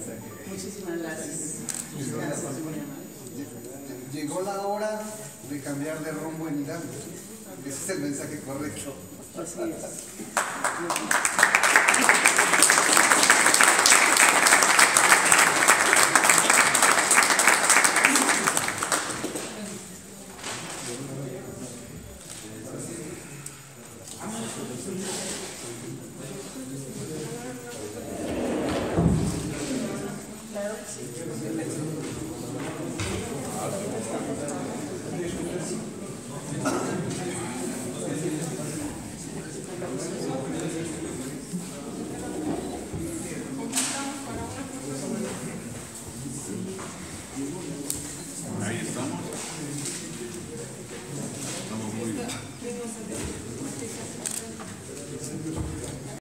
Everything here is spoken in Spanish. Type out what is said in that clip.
Muchísimas gracias. Llegó la hora de cambiar de rumbo en Hidalgo. Ese es el mensaje correcto. Así es.